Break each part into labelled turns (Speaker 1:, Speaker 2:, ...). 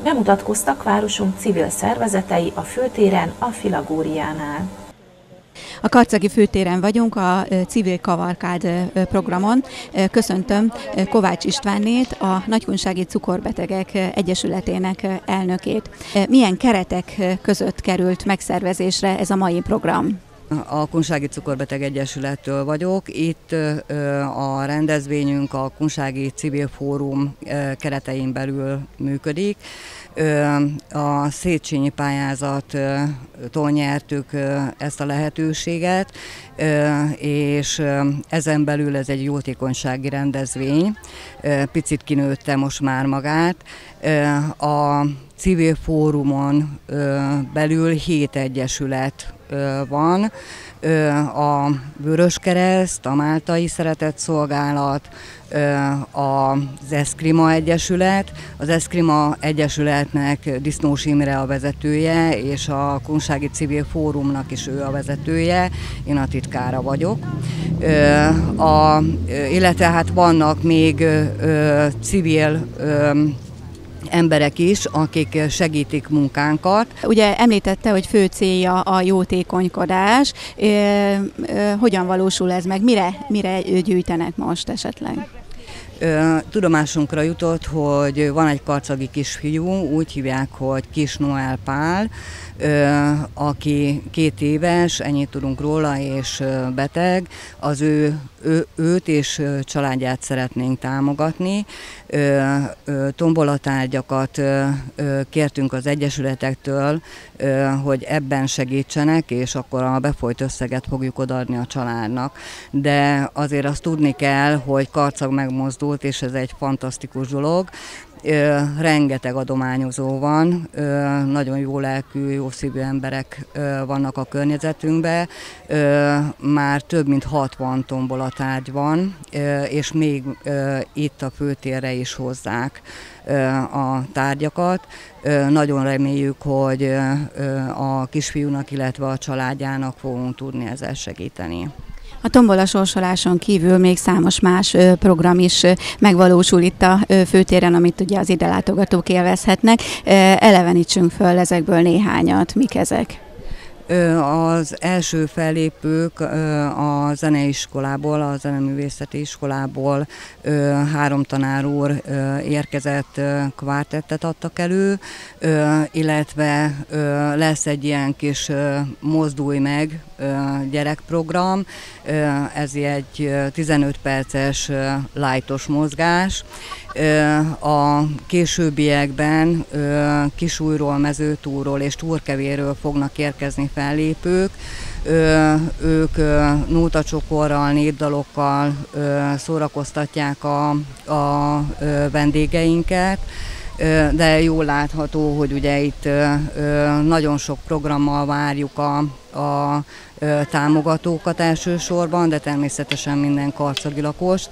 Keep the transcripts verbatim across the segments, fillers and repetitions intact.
Speaker 1: Bemutatkoztak városunk civil szervezetei a főtéren, a Filagóriánál.
Speaker 2: A karcagi főtéren vagyunk a Civil Kavalkád programon. Köszöntöm Kovács Istvánnét, a Nagykunsági Cukorbetegek Egyesületének elnökét. Milyen keretek között került megszervezésre ez a mai program?
Speaker 3: A Kunsági Cukorbeteg Egyesülettől vagyok. Itt a rendezvényünk a Kunsági Civil Fórum keretein belül működik. A Széchenyi pályázattól nyertük ezt a lehetőséget, és ezen belül ez egy jótékonysági rendezvény. Picit kinőtte most már magát. A Civil Fórumon belül hét egyesület van, a Vöröskereszt, a Máltai Szeretetszolgálat, az Eszkrima Egyesület. Az Eszkrima Egyesületnek Disznós Imre a vezetője, és a Kunsági Civil Fórumnak is ő a vezetője, én a titkára vagyok. A, illetve hát vannak még civil emberek is, akik segítik munkánkat.
Speaker 2: Ugye említette, hogy fő célja a jótékonykodás. Hogyan valósul ez meg? Mire, mire gyűjtenek most esetleg?
Speaker 3: Tudomásunkra jutott, hogy van egy karcagi kisfiú, úgy hívják, hogy Kis Noel Pál, aki két éves, ennyit tudunk róla, és beteg. Az ő, ő, őt és családját szeretnénk támogatni. Tombolatárgyakat kértünk az egyesületektől, hogy ebben segítsenek, és akkor a befolyt összeget fogjuk odaadni a családnak. De azért azt tudni kell, hogy Karcag megmozdult, és ez egy fantasztikus dolog. Rengeteg adományozó van, nagyon jó lelkű, jó szívű emberek vannak a környezetünkben, már több mint hatvan tombolatárgy van, és még itt a főtérre is hozzák a tárgyakat. Nagyon reméljük, hogy a kisfiúnak, illetve a családjának fogunk tudni ezzel segíteni.
Speaker 2: A tombola sorsoláson kívül még számos más program is megvalósul itt a főtéren, amit ugye az ide látogatók élvezhetnek. Elevenítsünk föl ezekből néhányat. Mik ezek?
Speaker 3: Az első fellépők a zeneiskolából, a zeneművészeti iskolából három tanár úr érkezett, kvártettet adtak elő, illetve lesz egy ilyen kis mozdulj meg gyerekprogram, ez egy tizenöt perces lightos mozgás. A későbbiekben Kisújról, Mezőtúról és Túrkevéről fognak érkezni fellépők. Ők nótacsokorral, népdalokkal szórakoztatják a, a vendégeinket, de jól látható, hogy ugye itt nagyon sok programmal várjuk a, a támogatókat elsősorban, de természetesen minden karcagi lakost.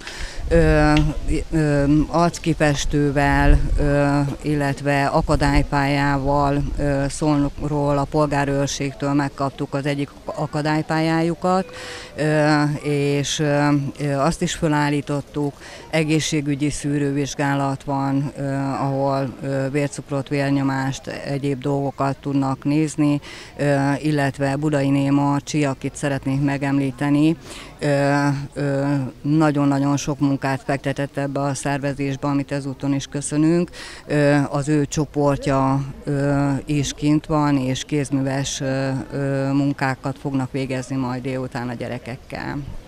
Speaker 3: Arckifestővel, illetve akadálypályával Szolnokról, a polgárőrségtől megkaptuk az egyik akadálypályájukat, és azt is felállítottuk. Egészségügyi szűrővizsgálat van, ahol vércukrot, vérnyomást, egyéb dolgokat tudnak nézni, illetve Budai Néma Csi, akit szeretnék megemlíteni, nagyon-nagyon sok munkát fektetett ebbe a szervezésbe, amit ezúton is köszönünk. Az ő csoportja is kint van, és kézműves munkákat fognak végezni majd délután a gyerekekkel.